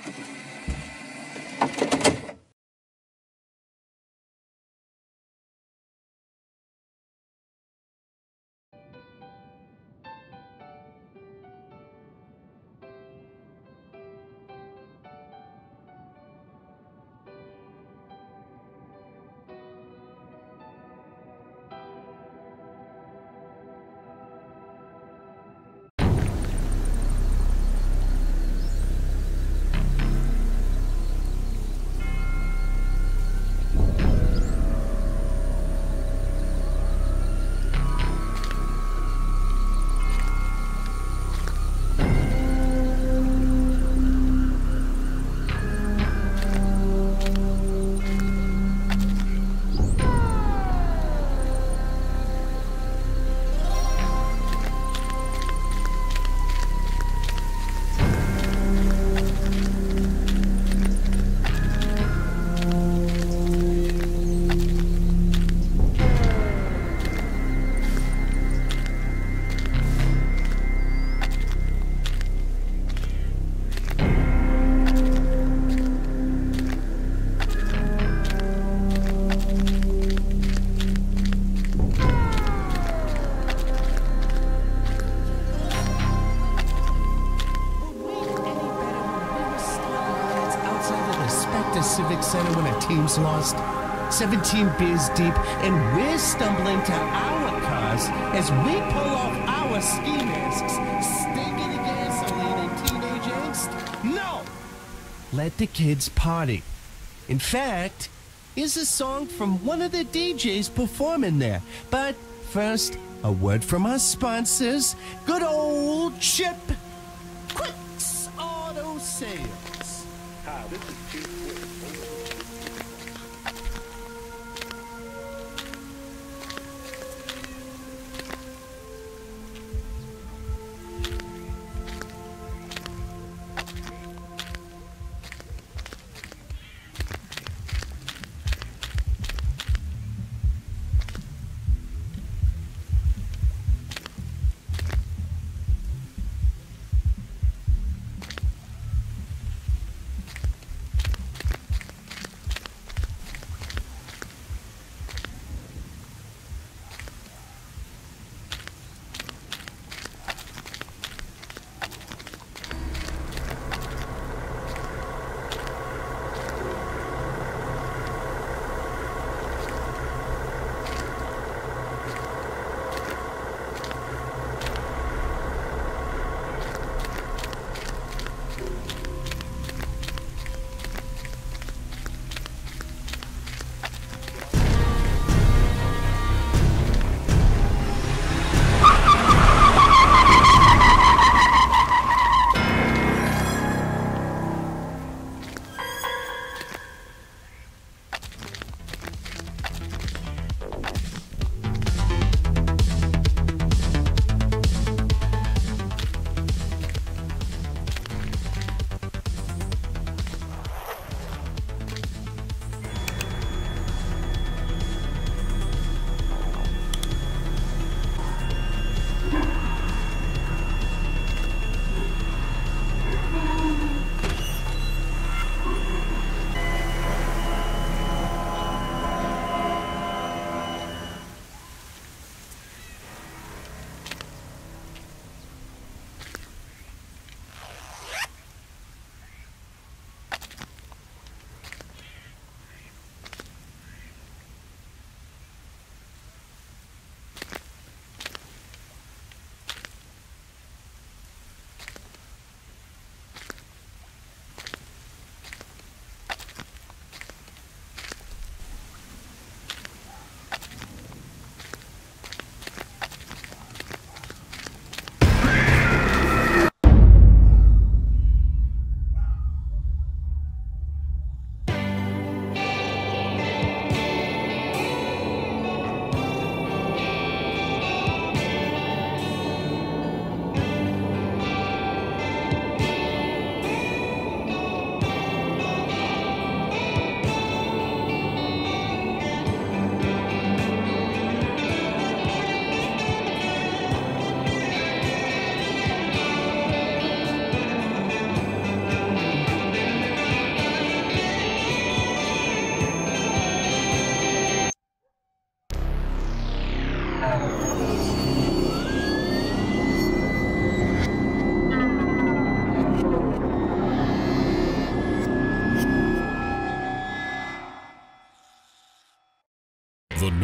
Civic Center when a team's lost. 17 beers deep, and we're stumbling to our cars as we pull off our ski masks, stinking of gasoline and teenage angst. No! Let the kids party. In fact, here's a song from one of the DJs performing there. But first, a word from our sponsors, good old Chip Quick's Auto Sales. Hi, this is Chief Quick.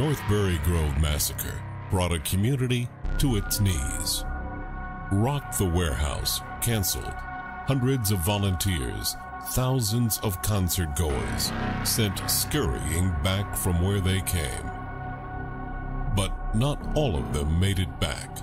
Northbury Grove massacre brought a community to its knees. Rock the Warehouse canceled. Hundreds of volunteers, thousands of concert goers sent scurrying back from where they came. But not all of them made it back.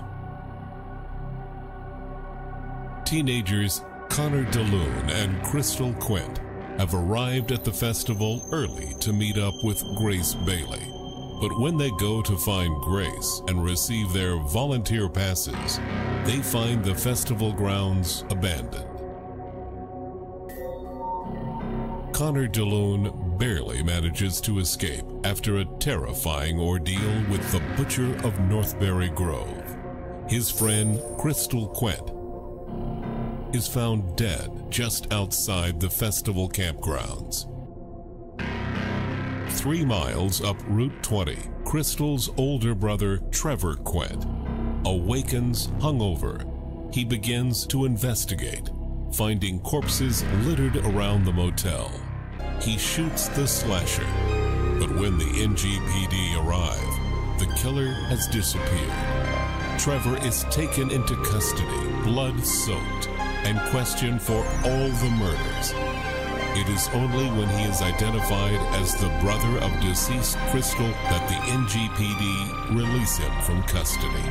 Teenagers Connor DeLune and Crystal Quint have arrived at the festival early to meet up with Grace Bailey. But when they go to find Grace and receive their volunteer passes, they find the festival grounds abandoned. Connor DeLune barely manages to escape after a terrifying ordeal with the Butcher of Northbury Grove. His friend Crystal Quint is found dead just outside the festival campgrounds. 3 miles up Route 20, Crystal's older brother Trevor Quint awakens hungover. He begins to investigate, finding corpses littered around the motel. He shoots the slasher, but when the NGPD arrive, the killer has disappeared. Trevor is taken into custody, blood-soaked, and questioned for all the murders. It is only when he is identified as the brother of deceased Crystal that the NGPD release him from custody.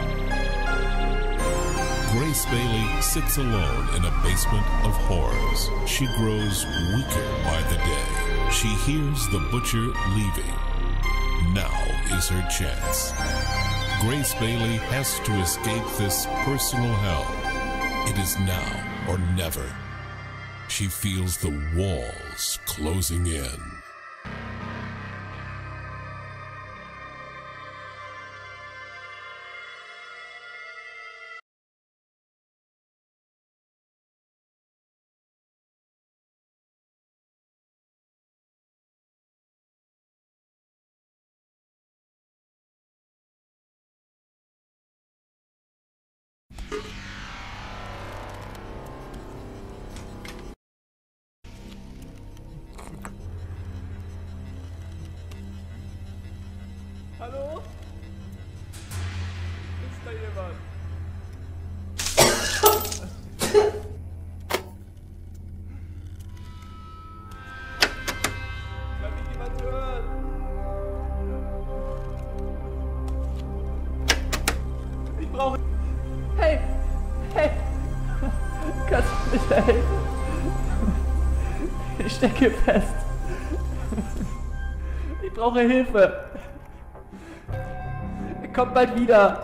Grace Bailey sits alone in a basement of horrors. She grows weaker by the day. She hears the butcher leaving. Now is her chance. Grace Bailey has to escape this personal hell. It is now or never. She feels the walls closing in. Hallo? Ist da jemand? Kann mich jemand hören? Ich brauche... Hey! Hey! Kannst du mich helfen? Ich stecke fest. Ich brauche Hilfe. Kommt bald wieder.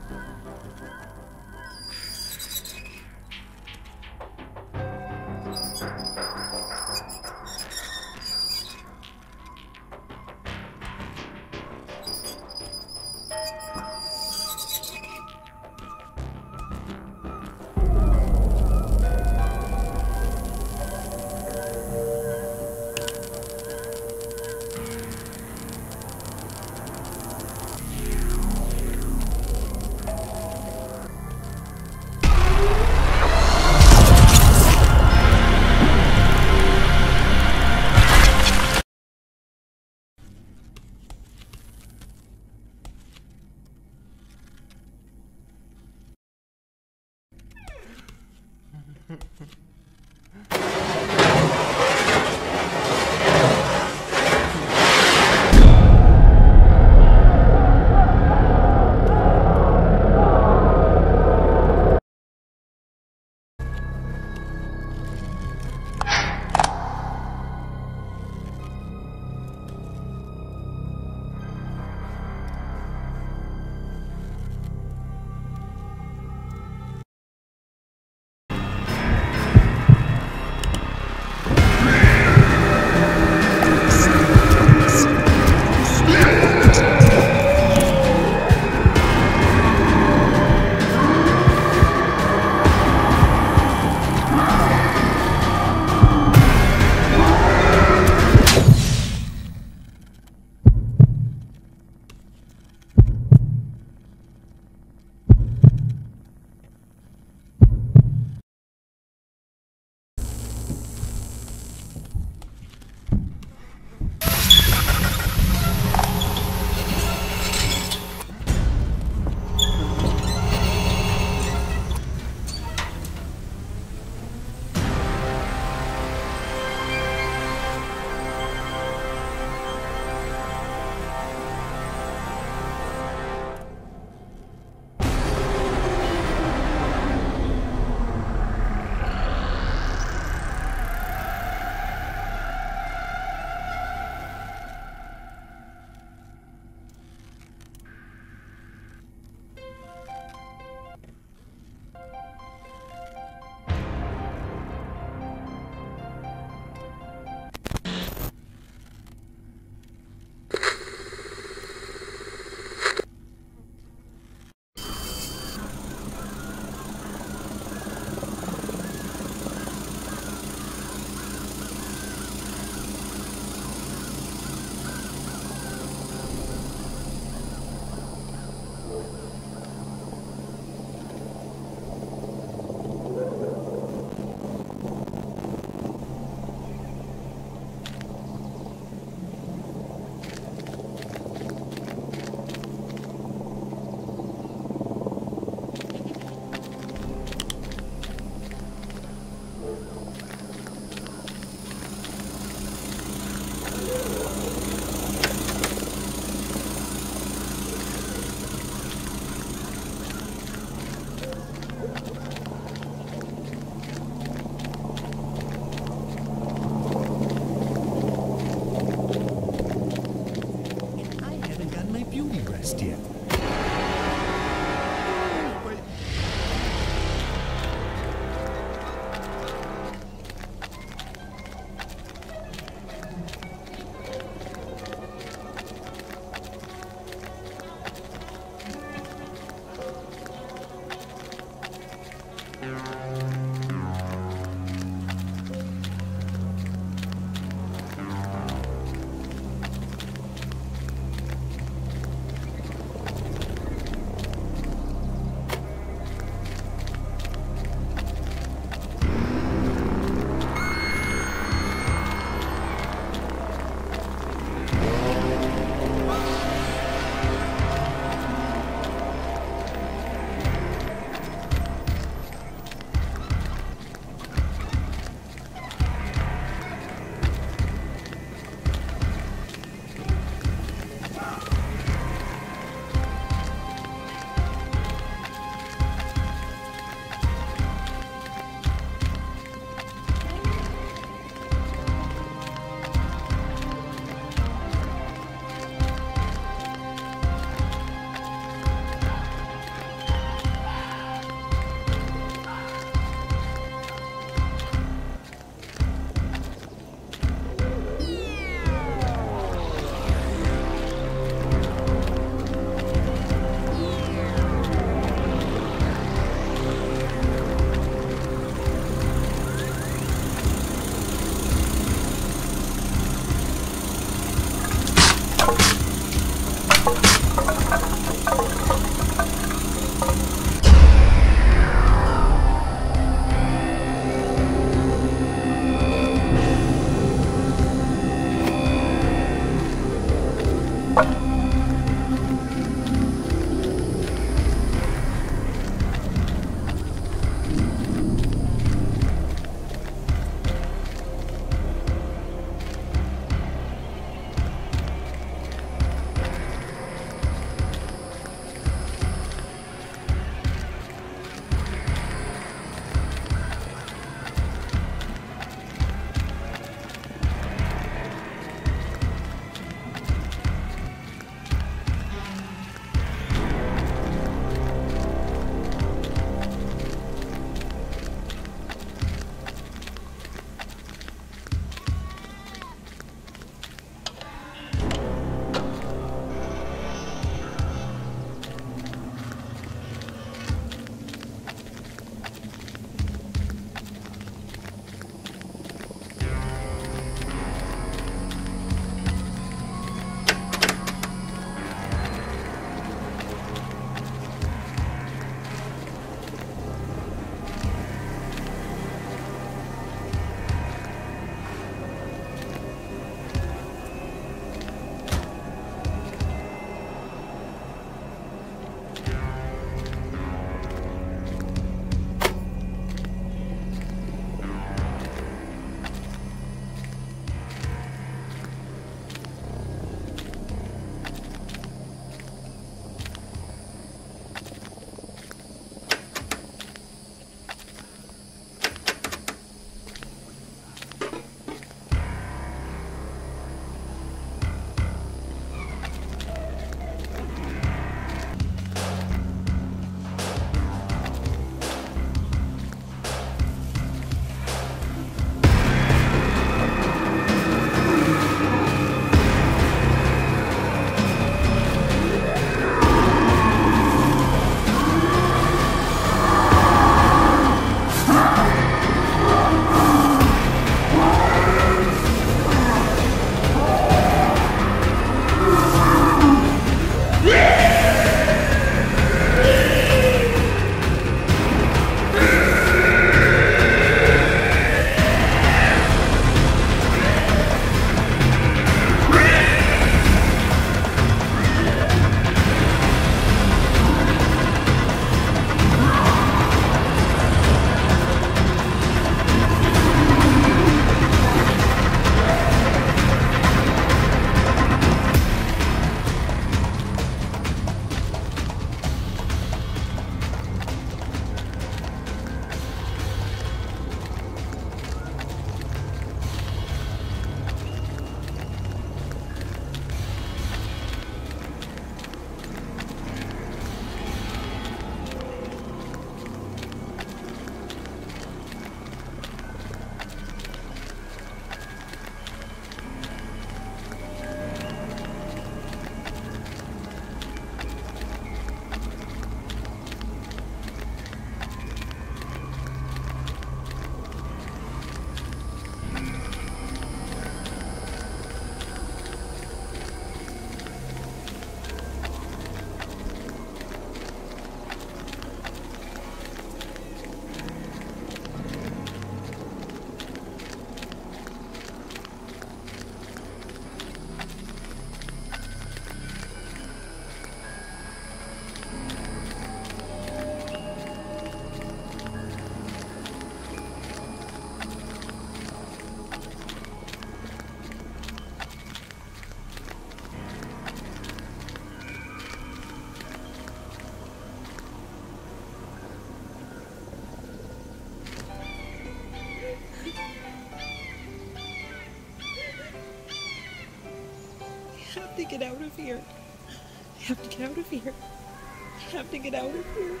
to get out of here. I have to get out of here. I have to get out of here.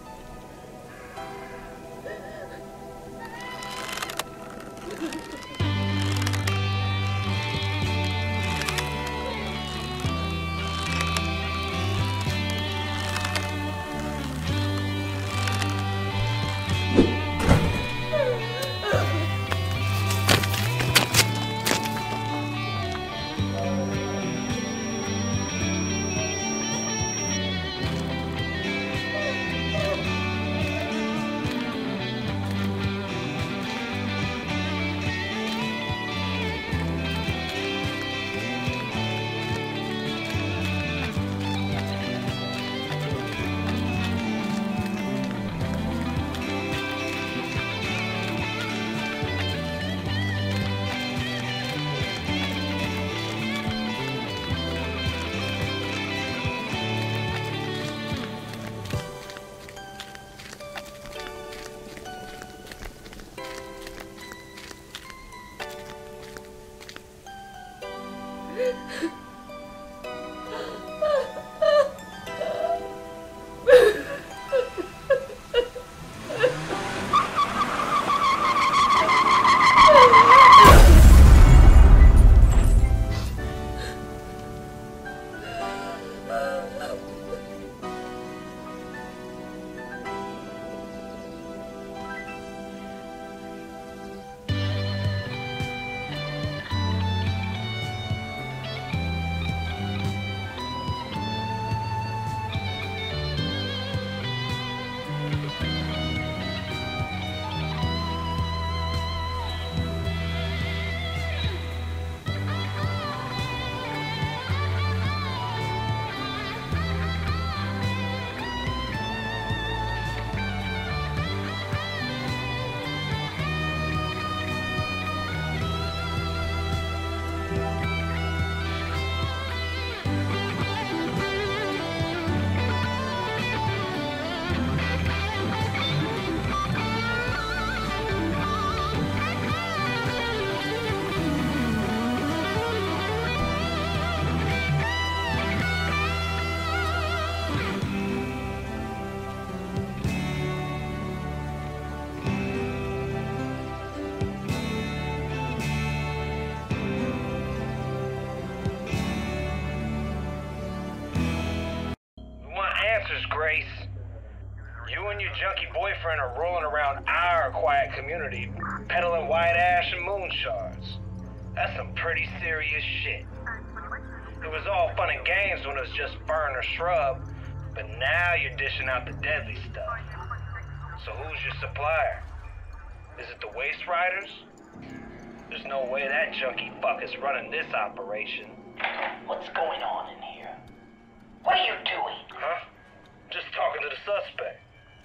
Grace. You and your junkie boyfriend are rolling around our quiet community, peddling white ash and moon shards. That's some pretty serious shit. It was all fun and games when it was just fern or shrub, but now you're dishing out the deadly stuff. So who's your supplier? Is it the Waste Riders? There's no way that junkie fuck is running this operation. What's going on in here? What are you doing? Huh? Just talking to the suspect.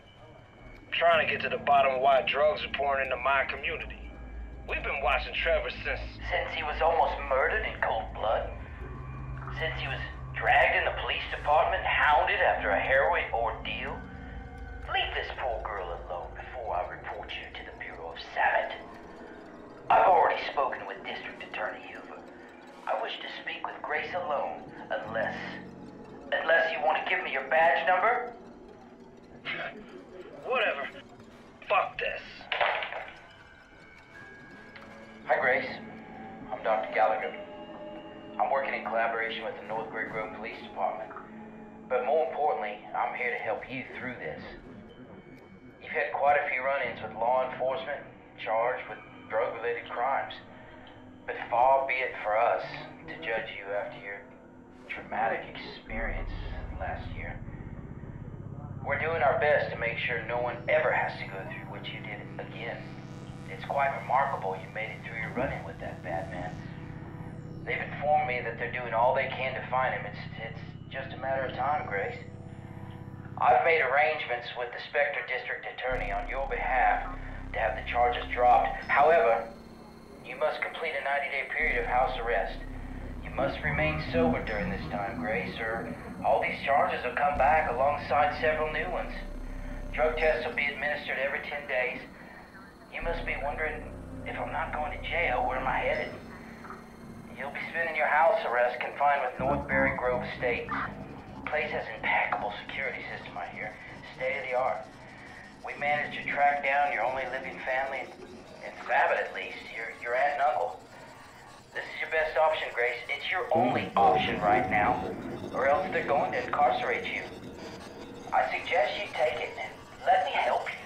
Trying to get to the bottom of why drugs are pouring into my community. We've been watching Trevor since he was almost murdered in cold blood? Since he was dragged in the police department, hounded after a harrowing ordeal? Leave this poor girl alone before I report you to the Bureau of Savit. I've already spoken with District Attorney Hoover. I wish to speak with Grace alone, unless you want to give me your badge number? Whatever. Fuck this. Hi, Grace. I'm Dr. Gallagher. I'm working in collaboration with the Northbury Police Department. But more importantly, I'm here to help you through this. You've had quite a few run-ins with law enforcement charged with drug-related crimes. But far be it for us to judge you after your traumatic experience last year. We're doing our best to make sure no one ever has to go through what you did again. It's quite remarkable you made it through your run-in with that bad man. They've informed me that they're doing all they can to find him. It's just a matter of time, Grace. I've made arrangements with the Spectre District Attorney on your behalf to have the charges dropped. However, you must complete a 90-day period of house arrest. You must remain sober during this time, Grace, or all these charges will come back alongside several new ones. Drug tests will be administered every 10 days. You must be wondering, if I'm not going to jail, where am I headed? You'll be spending your house arrest confined with Northbury Grove Estates. The place has impeccable security system, I hear. State of the art. We managed to track down your only living family, in Sabbath at least, your aunt and uncle. This is your best option, Grace. It's your only option right now, or else they're going to incarcerate you. I suggest you take it and let me help you.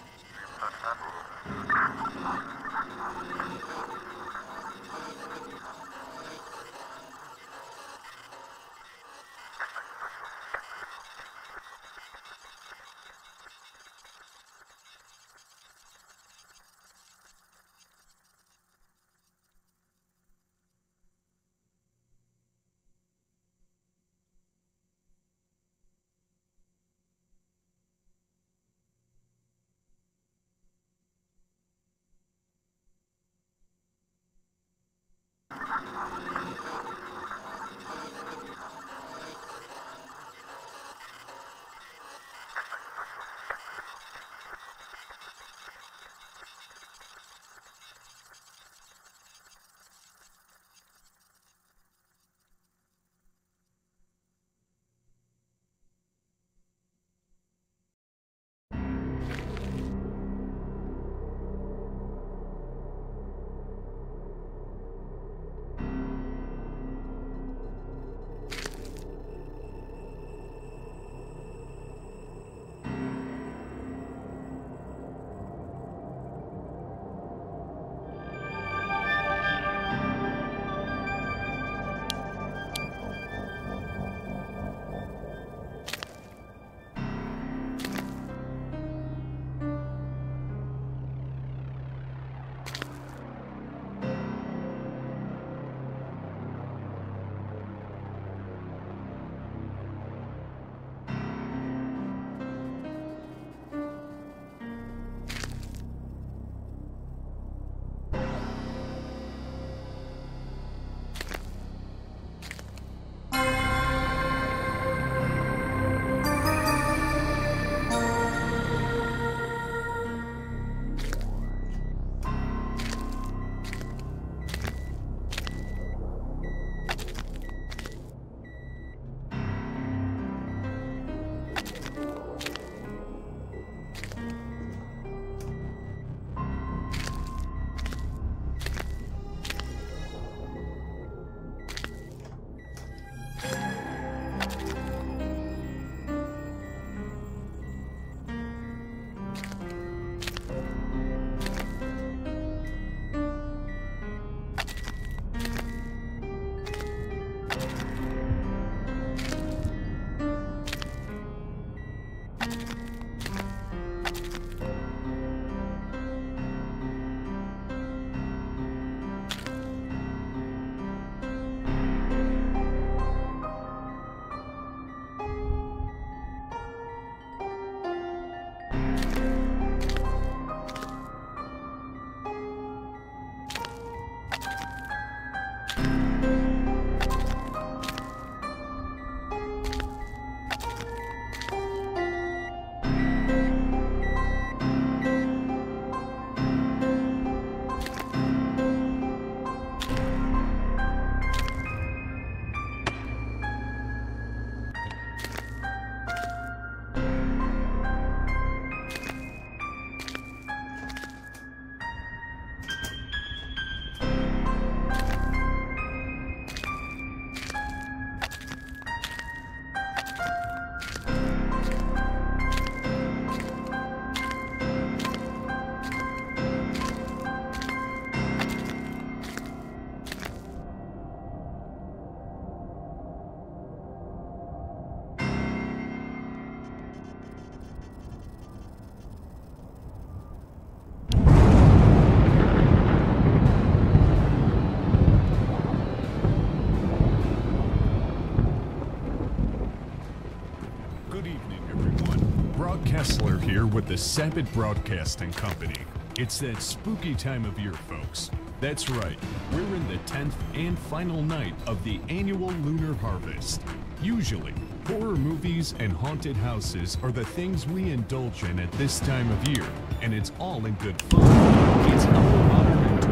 Kessler here with the Sabbath Broadcasting Company. It's that spooky time of year, folks. That's right, we're in the 10th and final night of the annual lunar harvest. Usually, horror movies and haunted houses are the things we indulge in at this time of year, and it's all in good fun. It's our honor and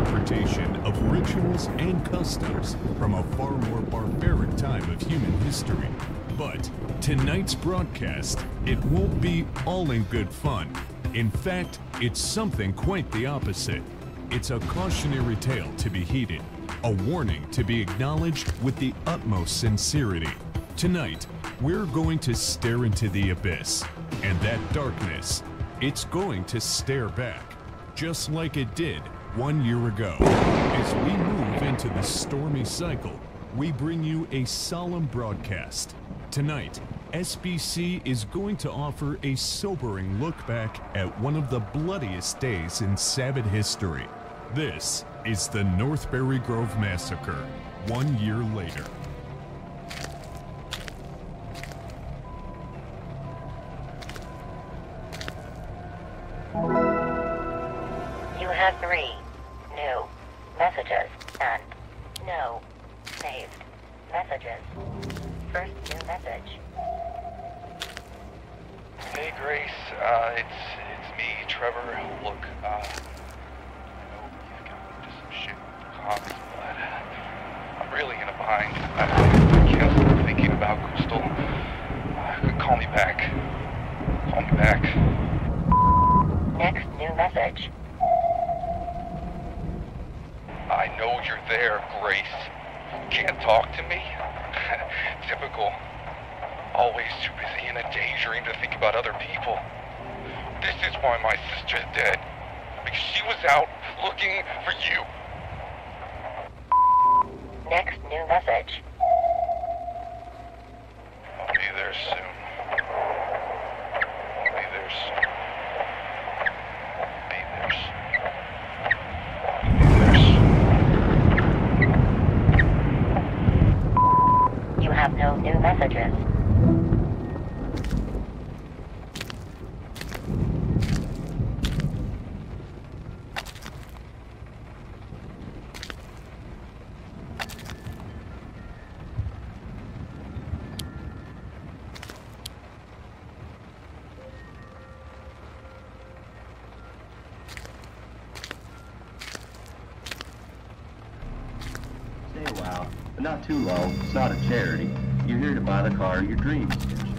interpretation of rituals and customs from a far more barbaric time of human history. But tonight's broadcast, it won't be all in good fun. In fact, it's something quite the opposite. It's a cautionary tale to be heeded, a warning to be acknowledged with the utmost sincerity. Tonight, we're going to stare into the abyss, and that darkness, it's going to stare back, just like it did 1 year ago. As we move into the stormy cycle, we bring you a solemn broadcast. Tonight, SBC is going to offer a sobering look back at one of the bloodiest days in Sabbath history. This is the Northbury Grove Massacre, 1 year later. You have 3 new messages and no saved messages. First new message. Hey Grace, it's me, Trevor. Look, I know you've got into some shit with the cops, but I'm really in a bind. I can't stop thinking about Crystal. Call me back. Call me back. Next new message. I know you're there, Grace. Can't talk to me? Typical. Always too busy in a daydream to think about other people. This is why my sister's dead. Because she was out looking for you. Next new message. I'll be there soon. I'll be there soon. I'll be there soon. I'll be there soon. You have no new messages. Stay a while, but not too long. It's not a charity. You're here to buy the car of your dreams.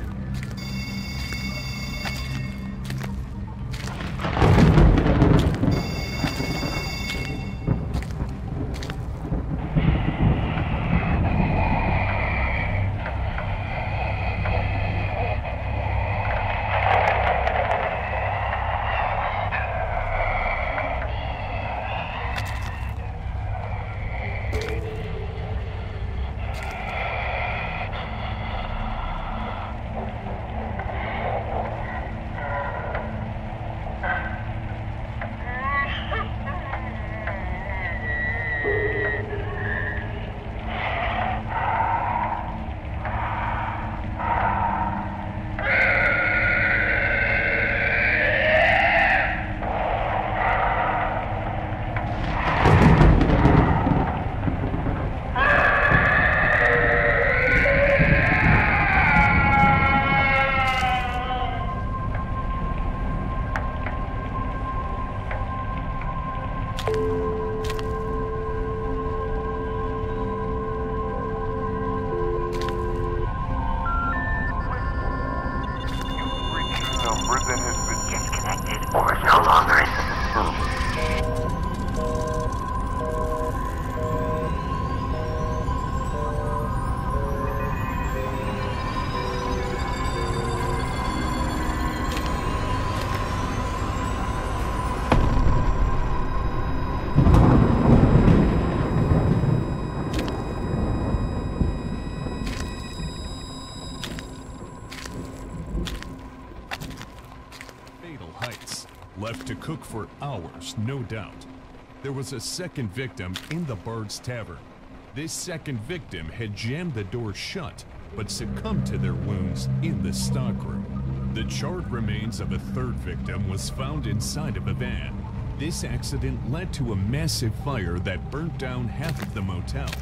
Left to cook for hours, no doubt. There was a second victim in the Bard's Tavern. This second victim had jammed the door shut, but succumbed to their wounds in the stockroom. The charred remains of a third victim was found inside of a van. This accident led to a massive fire that burnt down half of the motel.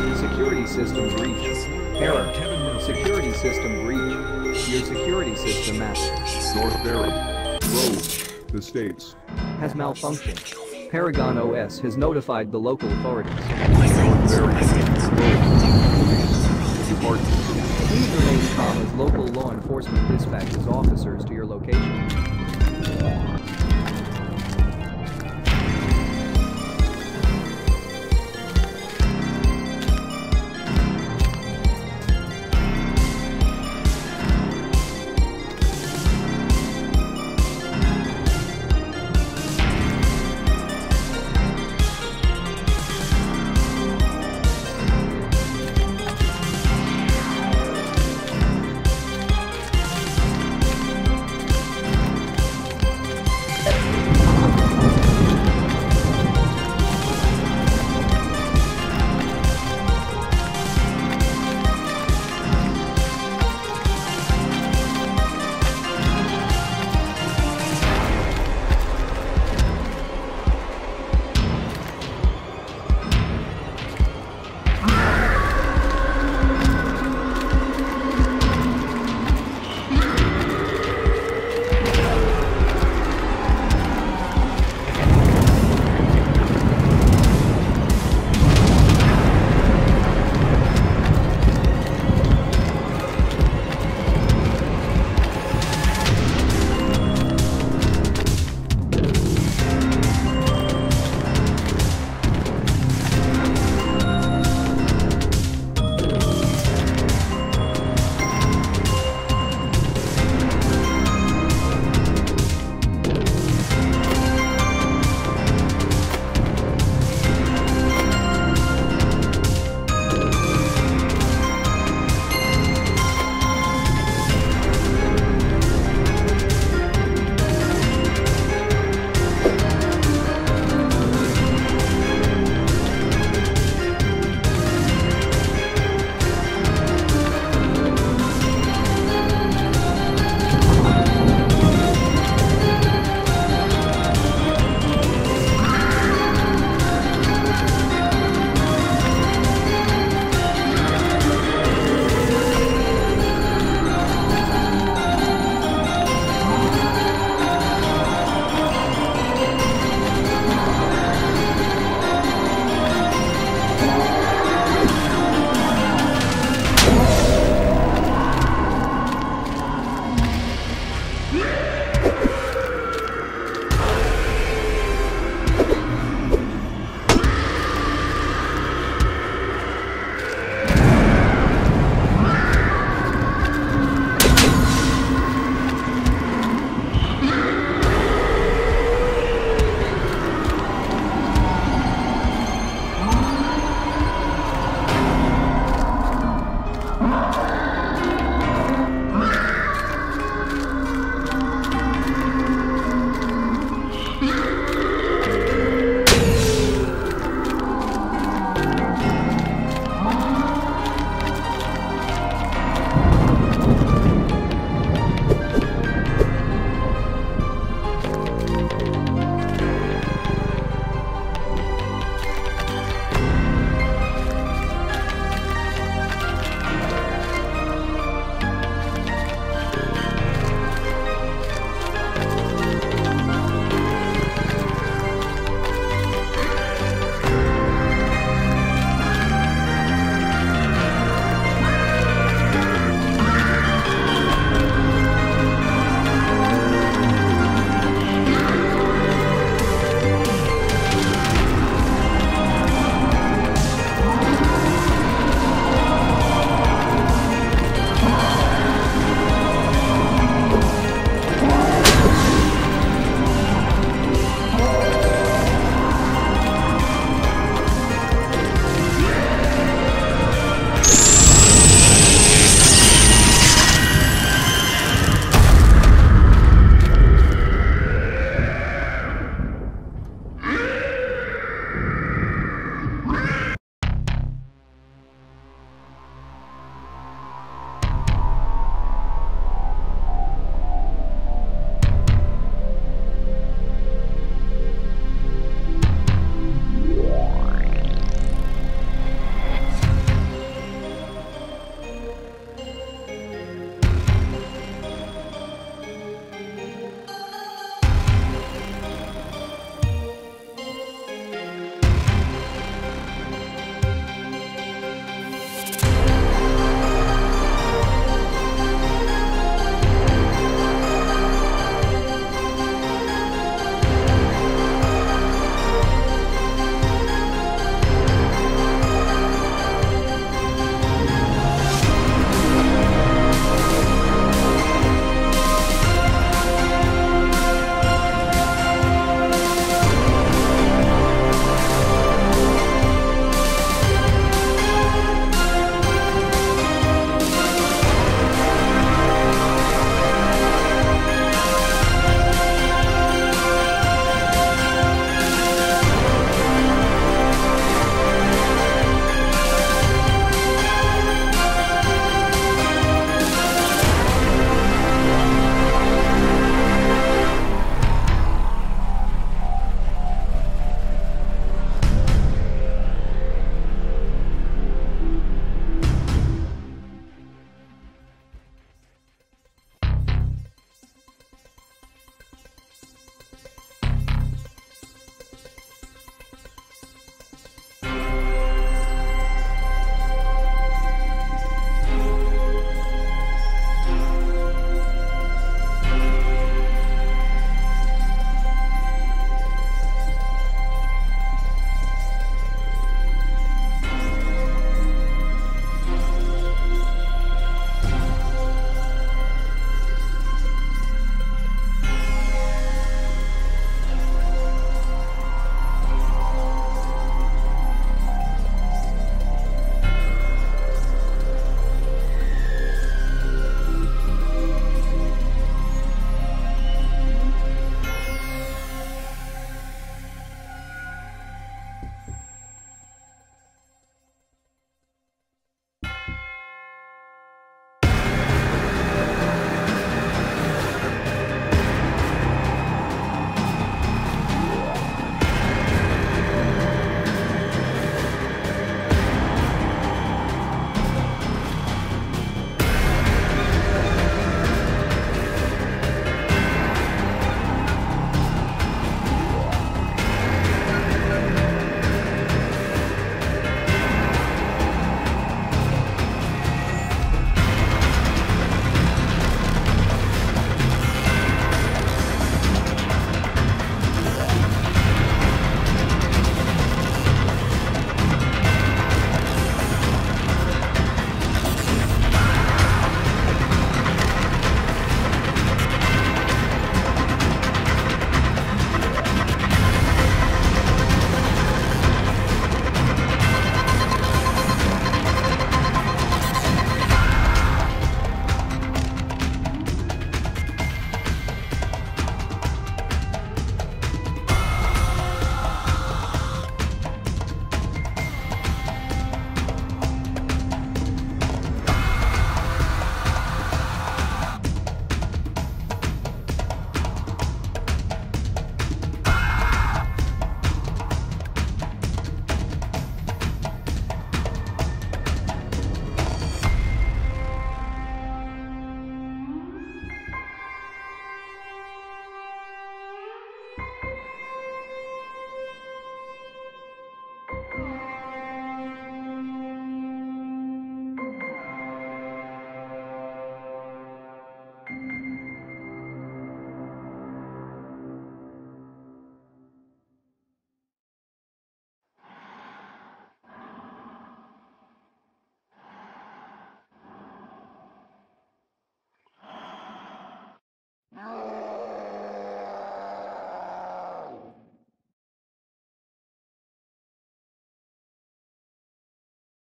Security system breach. Error. Security system breach. Your security system at Northbury Road, the States, has malfunctioned. Paragon OS has notified the local authorities. Northbury Road, Department. Please remain calm as local law enforcement dispatches officers to your location.